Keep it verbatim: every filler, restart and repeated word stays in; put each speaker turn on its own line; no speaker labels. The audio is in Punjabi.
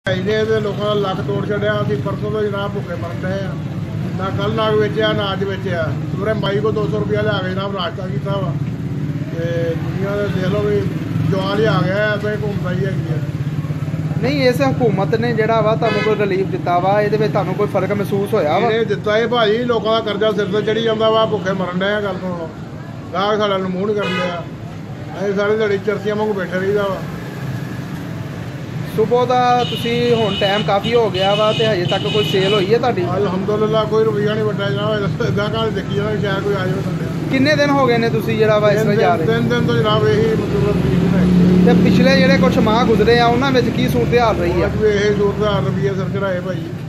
ਇਹਦੇ ਲੋਕਾਂ ਦਾ ਲੱਕ ਤੋੜ ਛੱਡਿਆ। ਅਸੀਂ ਪਰਸੋਂ ਤੋਂ ਜਨਾਬ ਭੁੱਖੇ ਮਰਨ ਡਏ ਆ। ਨਾ ਕੱਲ ਨਾਗ ਵੇਚਿਆ ਨਾ ਅੱਜ ਵੇਚਿਆ। ਸਵੇਰੇ ਮਾਈ ਕੋ ਦੋ ਸੌ ਰੁਪਇਆ ਲਿਆ ਕੇ ਜਨਾਬ ਨਾਸ਼ਤਾ ਕੀਤਾ ਵਾ ਤੇ ਦੁਨੀਆ ਦੇ ਦੇਖ ਲਓ ਵੀ ਜਵਾਨ ਹੀ ਆ ਗਿਆ ਐਸੇ ਘੁੰਮਦਾ ਹੀ ਹੈਗੀ ਆ।
ਨਹੀਂ ਇਸ ਹਕੂਮਤ ਨੇ ਜਿਹੜਾ ਵਾ ਤੁਹਾਨੂੰ ਕੋਈ ਰਿਲੀਫ ਦਿੱਤਾ ਵਾ, ਇਹਦੇ ਵਿੱਚ ਤੁਹਾਨੂੰ ਕੋਈ ਫਰਕ ਮਹਿਸੂਸ ਹੋਇਆ ਵਾ?
ਇਹ ਦਿੱਤਾ ਇਹ ਭਾਜੀ ਲੋਕਾਂ ਦਾ ਕਰਜ਼ਾ ਸਿਰ ਤੇ ਚੜੀ ਜਾਂਦਾ ਵਾ। ਭੁੱਖੇ ਮਰਨ ਡਏ ਆ। ਗੱਲ ਸੁਣੋ, ਗਾਹਕ ਸਾਡਾ ਨੂੰ ਮੂੰਹ ਨਹੀਂ ਕਰਨ ਡਿਆ। ਅਸੀਂ ਸਾਰੇ ਦਿਹਾੜੀ ਚਰਸੀਆਂ ਵਾਂਗੂ ਬੈਠੇ ਰਹੀਦਾ ਵਾ।
ਸੁਬਹ ਦਾ ਤੁਸੀਂ ਹੁਣ ਟਾਈਮ ਕਾਫੀ ਹੋ ਗਿਆ ਵਾ ਤੇ ਹਜੇ ਤੱਕ ਕੋਈ ਸੇਲ ਹੋਈ ਹੈ ਤੁਹਾਡੀ?
ਅਲਹਮਦੁਲਿਲਾ ਕੋਈ ਰੁਪਈਆ ਨਹੀਂ ਵੱਡਾ ਜਨਾਬ। ਗਾਹਕਾਂ ਨੇ ਦੇਖੀ ਜਾਣਾ ਸ਼ਾਇਦ ਕੋਈ ਆ ਜਾਵੇ ਸਾਡੇ।
ਕਿੰਨੇ ਦਿਨ ਹੋ ਗਏ ਨੇ ਤੁਸੀਂ ਜਿਹੜਾ ਵਾ ਇਸ ਤਰ੍ਹਾਂ ਜਾ ਰਹੇ?
ਤਿੰਨ ਦਿਨ ਤੋਂ ਜਨਾਬ ਇਹੀ ਮਤਲਬ
ਤੇ ਪਿਛਲੇ ਜਿਹੜੇ ਕੁਛ ਮਾਹ ਗੁਜ਼ਰੇ ਆ ਉਹਨਾਂ ਵਿੱਚ ਕੀ ਸੂਰਤ ਹਾਲ ਰਹੀ ਆ?
ਇਹ ਸੂਰਤ ਹਾਲ ਰੁਪਈਆ ਸਿਰ ਚੜਾਏ ਭਾਈ।